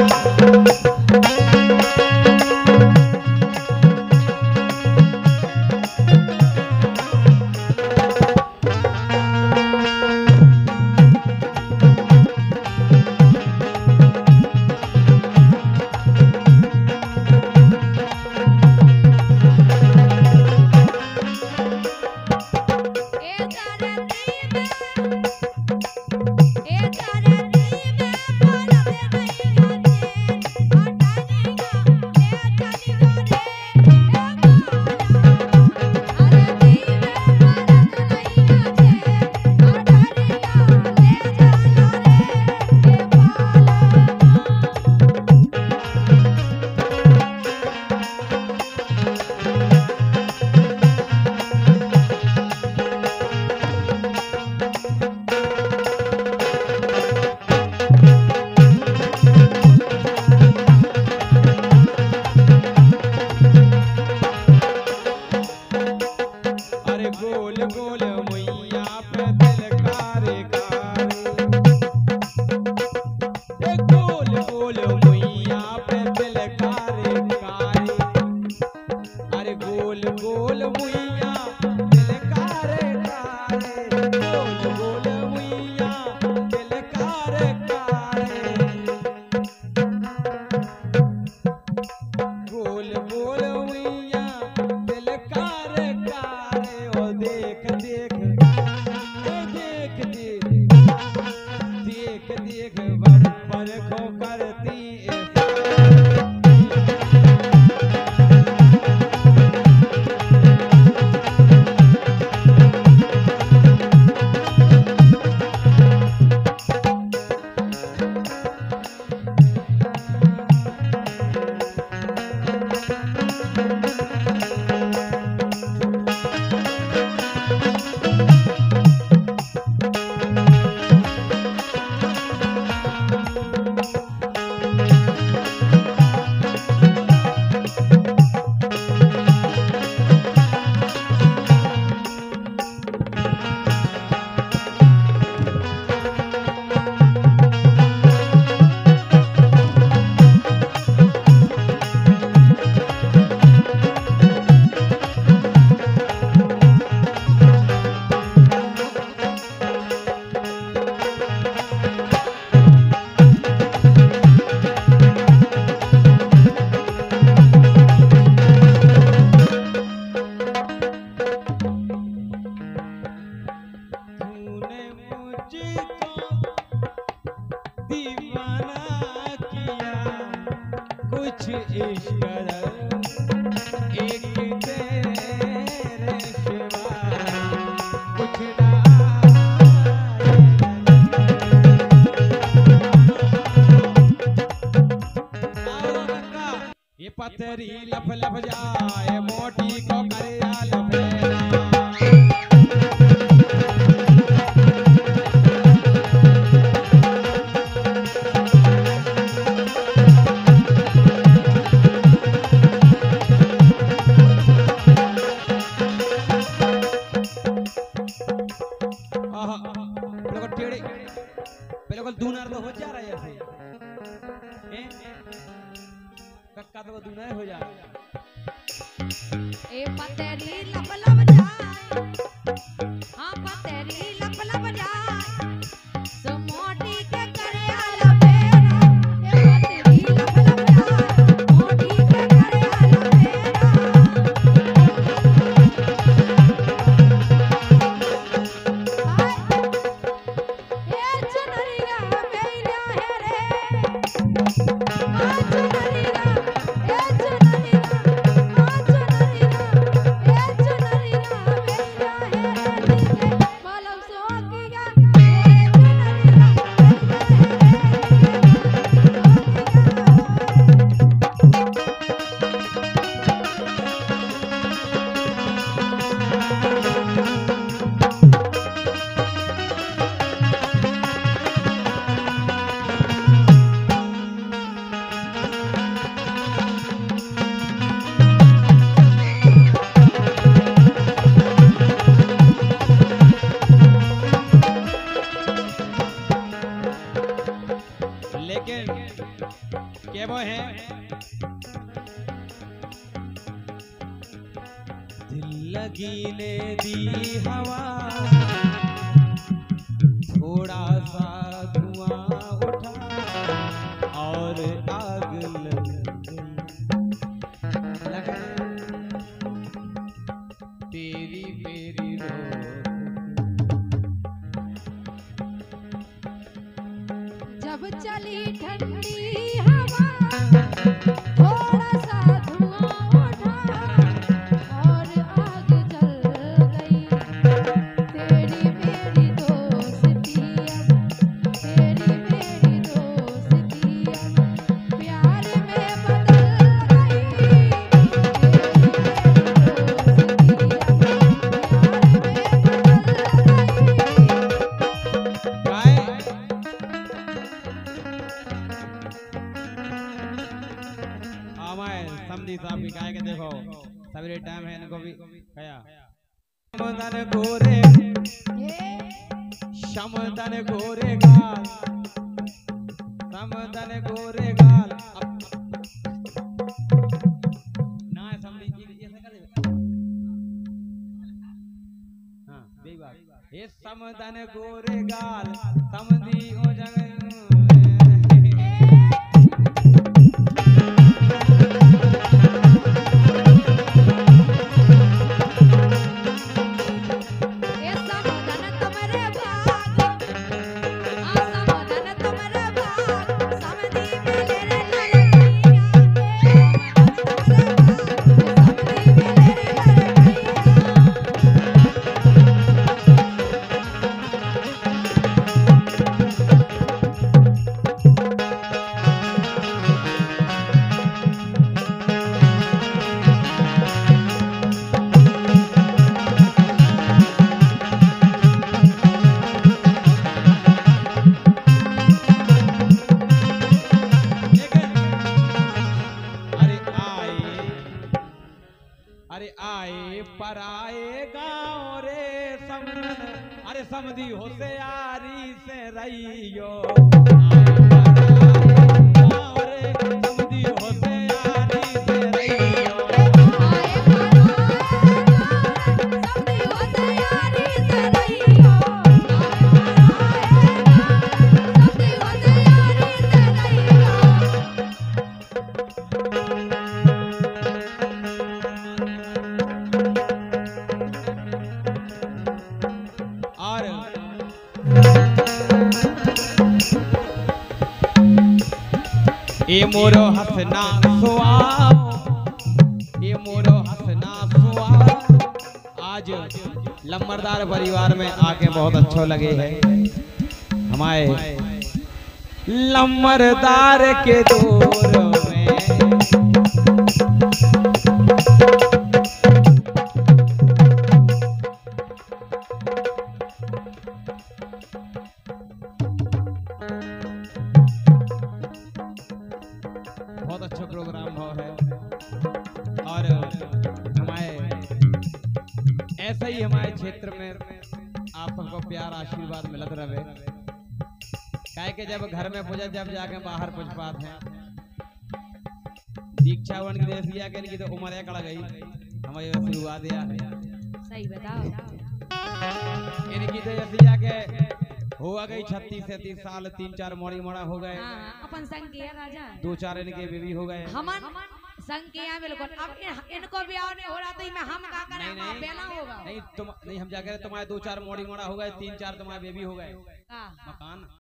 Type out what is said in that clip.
पतरी लफ लफ जाए मोटी को करे पहले दूनार तो हो जा रहा है कक्का तो दूना हो जा ए पतेरी लब लब जाए हां पतेरी लब लब जाए सो मोटी के करे आला बेरा ए पतेरी लब लब जाए मोटी के करे आला बेरा ए चुनरिया मेरा है रे के वो है दिल लगी ने दी हवा थोड़ा सा धुआं उठा और आग लग गई लगा तेरी मेरी रोक जब चली ठंडी हवा थोड़ा सा धुआं उठा और आग जल गई तेरी मेरी दोस्ती अब तेरी मेरी दोस्ती अब प्यार में बदल गई तेरी मेरी दोस्ती अब प्यार में बदल गई। हमारे समधी साहब की गाय के देखो सवेरे टाइम है इनको भी कया समदन गोरे समदन गोरे गाल समदन गोरे गाल ना समधी जी ऐसा कर दे हां बेई बात ये समदन गोरे गाल समधी हो जगह अरे आए पर आए गाँव रे समदन अरे समधी होशियारी से रहियो गाँव रे समधी होशियारी से रहियो ए मोरो हसना सुहाग ए मोरो हसना सुहाग आज लम्बरदार परिवार में आके बहुत अच्छा लगे है हमारे लम्बरदार के दौर में बहुत अच्छा प्रोग्राम हो है और हमारे ऐसे ही हमारे क्षेत्र में आप सबको प्यार आशीर्वाद मिलत रहे काहे के जब घर में पूजा जब जाके बाहर पूछ पाते हैं दीक्षा वन की देसिया के लिए तो उम्र कड़ गई हमारे शुरुआत या सही बताओ इनकी तो देसिया के हुआ गई 36-37 साल 3-4 मोड़ी मोड़ा हो गए अपन संग किया राजा 2-4 इनके बेबी हो गए हमन संग किया बिल्कुल अब इनको ब्याह नहीं हो रहा तो मैं हम का करें हम बेना होगा नहीं तुम नहीं हम जाकर तुम्हारे 2-4 मोड़ी मोड़ा हो गए 3-4 तुम्हारे बेबी हो गए मकान